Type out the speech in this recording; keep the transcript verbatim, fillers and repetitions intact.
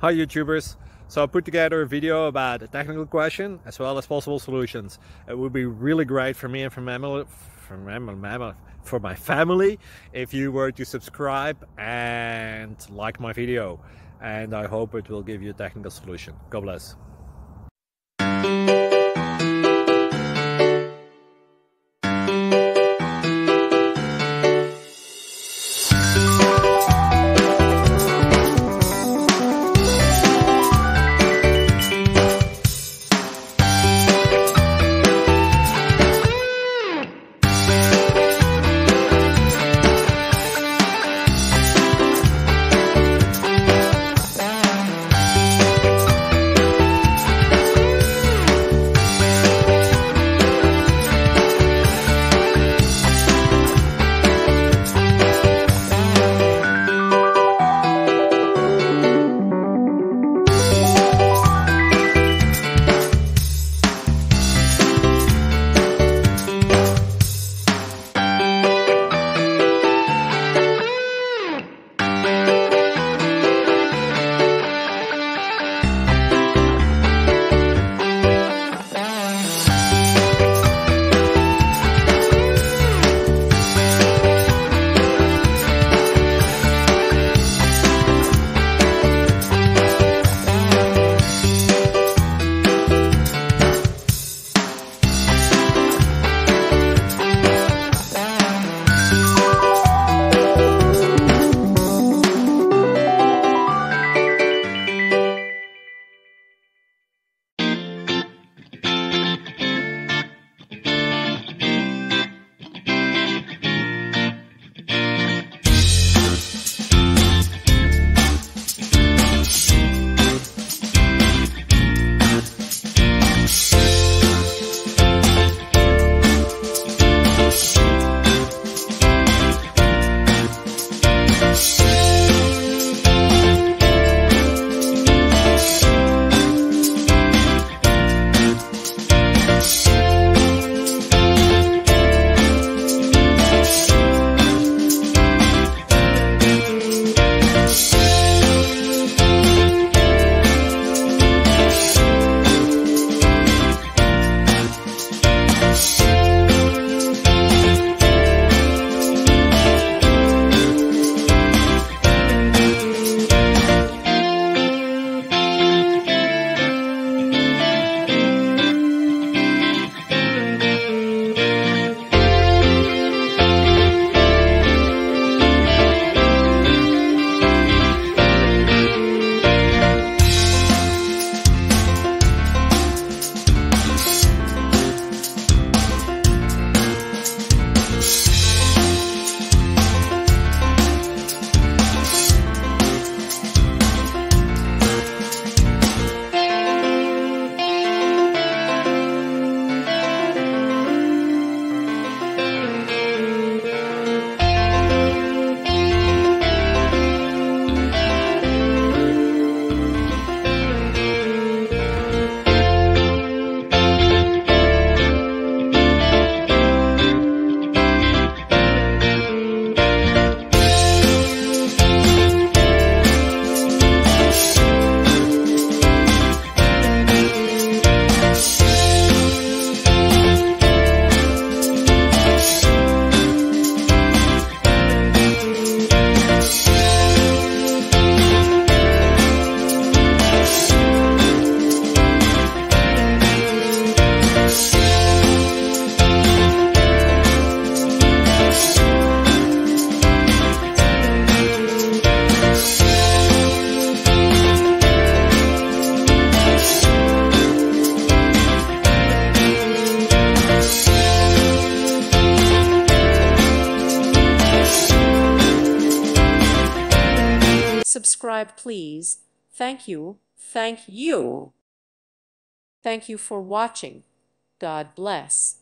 Hi YouTubers! So I put together a video about a technical question as well as possible solutions. It would be really great for me and for, mammal, for, mammal, mammal, for my family if you were to subscribe and like my video. And I hope it will give you a technical solution. God bless. Subscribe, please. Thank you. Thank you. Thank you for watching. God bless.